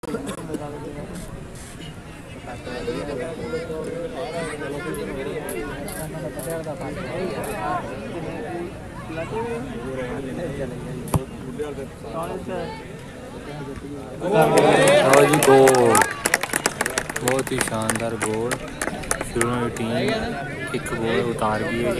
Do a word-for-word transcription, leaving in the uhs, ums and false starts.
जी गोल, बहुत ही शानदार गोल। शुरू में टीम एक गोल उतार भी है जी।